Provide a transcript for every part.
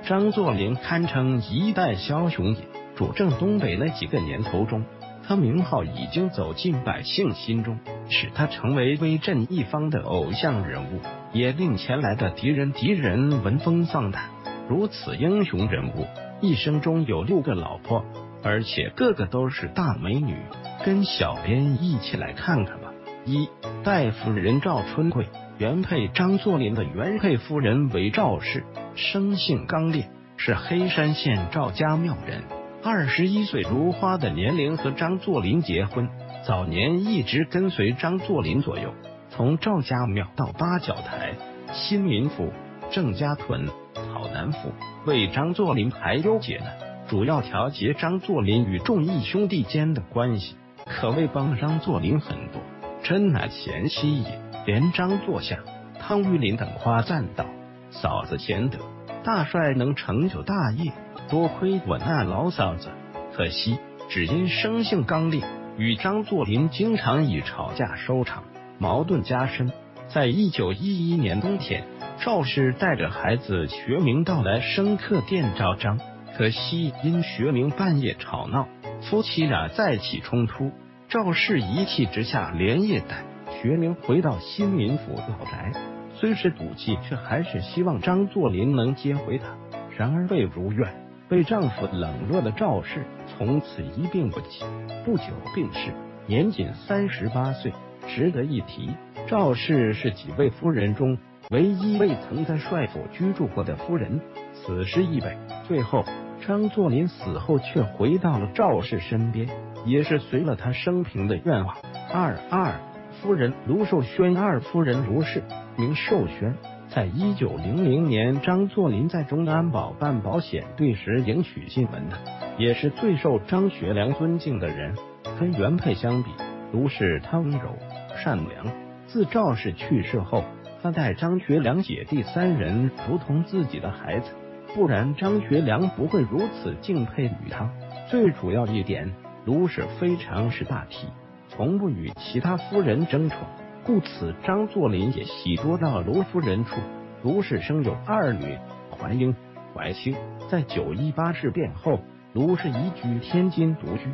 张作霖堪称一代枭雄也。主政东北那几个年头中，他名号已经走进百姓心中，使他成为威震一方的偶像人物，也令前来的敌人闻风丧胆。如此英雄人物，一生中有6个老婆，而且个个都是大美女。跟小编一起来看看吧。1. 戴夫人赵春贵，原配张作霖的原配夫人为赵氏，生性刚烈，是黑山县赵家庙人。21岁如花的年龄和张作霖结婚，早年一直跟随张作霖左右，从赵家庙到八角台、新民府、郑家屯、草南府，为张作霖排忧解难，主要调节张作霖与众义兄弟间的关系，可谓帮了张作霖很多，真乃贤妻也。连张作相、汤玉麟等夸赞道：“嫂子贤德，大帅能成就大业，多亏我那老嫂子。可惜只因生性刚烈，与张作霖经常以吵架收场，矛盾加深。在1911年冬天，赵氏带着孩子学明到来生客店找张，可惜因学明半夜吵闹，夫妻俩再起冲突。赵氏一气之下连夜带学明回到新民府老宅，虽是赌气，却还是希望张作霖能接回他。然而未如愿，被丈夫冷落的赵氏从此一病不起，不久病逝，年仅38岁。值得一提，赵氏是几位夫人中唯一未曾在帅府居住过的夫人，此事一北。最后张作霖死后却回到了赵氏身边，也是随了他生平的愿望。二夫人卢寿轩，二夫人卢氏，名寿轩，在1900年张作霖在中安保办保险队时迎娶进门的，也是最受张学良尊敬的人。跟原配相比，卢氏她温柔善良。自赵氏去世后，他待张学良姐弟3人如同自己的孩子，不然张学良不会如此敬佩于他。最主要一点，卢氏非常识大体，从不与其他夫人争宠，故此张作霖也喜多到卢夫人处。卢氏生有2女，怀英、怀清。在918事变后，卢氏移居天津独居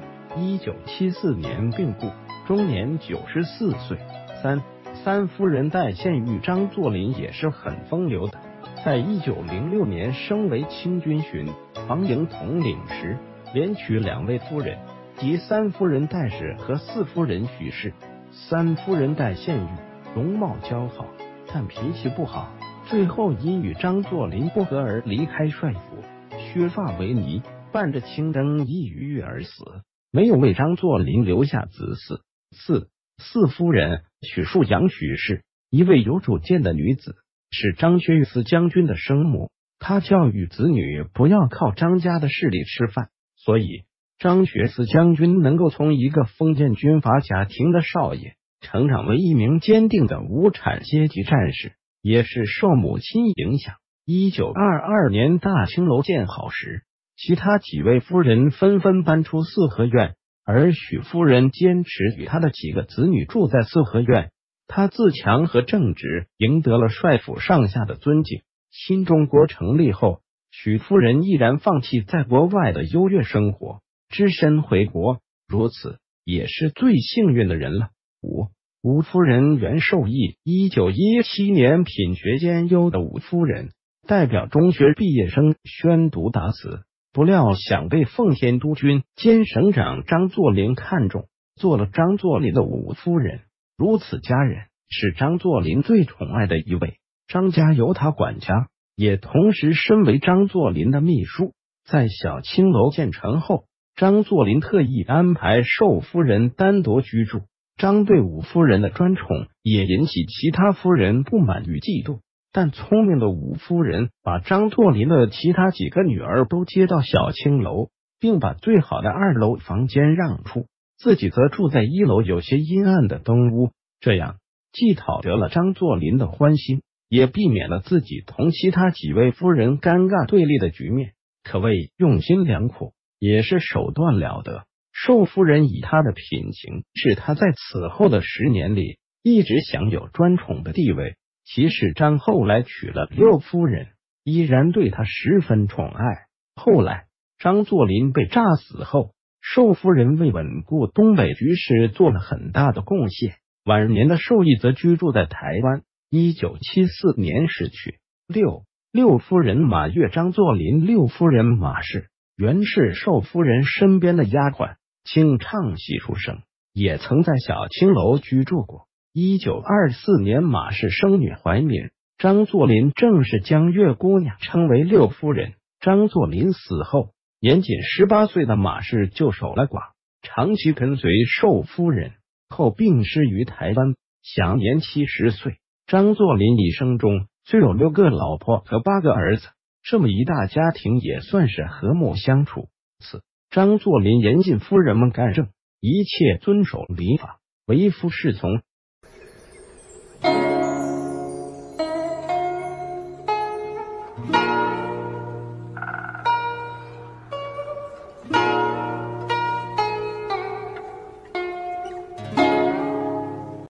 ，1974年病故，终年94岁。三夫人戴宪玉，张作霖也是很风流的，在1906年升为清军巡防营统领时，连娶2位夫人，即3夫人戴氏和4夫人许氏。3夫人戴宪玉容貌姣好，但脾气不好，最后因与张作霖不和而离开帅府，削发为尼，伴着清灯抑郁而死，没有为张作霖留下子嗣。四夫人许树阳许氏，一位有主见的女子，是张学思将军的生母。她教育子女不要靠张家的势力吃饭，所以张学思将军能够从一个封建军阀家庭的少爷成长为一名坚定的无产阶级战士，也是受母亲影响。1922年大清楼建好时，其他几位夫人纷纷搬出四合院，而许夫人坚持与她的几个子女住在四合院。她自强和正直，赢得了帅府上下的尊敬。新中国成立后，许夫人毅然放弃在国外的优越生活，只身回国，如此也是最幸运的人了。吴夫人袁寿义，1917年品学兼优的吴夫人，代表中学毕业生宣读答词，不料想被奉天督军兼省长张作霖看中，做了张作霖的吴夫人。如此佳人是张作霖最宠爱的一位，张家由他管家，也同时身为张作霖的秘书。在小青楼建成后，张作霖特意安排寿夫人单独居住。张对武夫人的专宠也引起其他夫人不满与嫉妒，但聪明的武夫人把张作霖的其他几个女儿都接到小青楼，并把最好的2楼房间让出，自己则住在1楼有些阴暗的东屋。这样既讨得了张作霖的欢心，也避免了自己同其他几位夫人尴尬对立的局面，可谓用心良苦，也是手段了得。寿夫人以她的品行，使她在此后的10年里一直享有专宠的地位。其实张后来娶了6夫人， 依然对他十分宠爱。后来张作霖被炸死后，寿夫人为稳固东北局势做了很大的贡献。晚年的寿奕则居住在台湾。1974年逝去。六夫人马月，张作霖六夫人马氏原是寿夫人身边的丫鬟，清唱戏出身，也曾在小青楼居住过。1924年马氏生女怀敏，张作霖正式将月姑娘称为六夫人。张作霖死后，年仅18岁的马氏就守了寡，长期跟随寿夫人，后病逝于台湾，享年70岁。张作霖一生中虽有6个老婆和8个儿子，这么一大家庭也算是和睦相处。张作霖严禁夫人们干政，一切遵守礼法，为夫是从，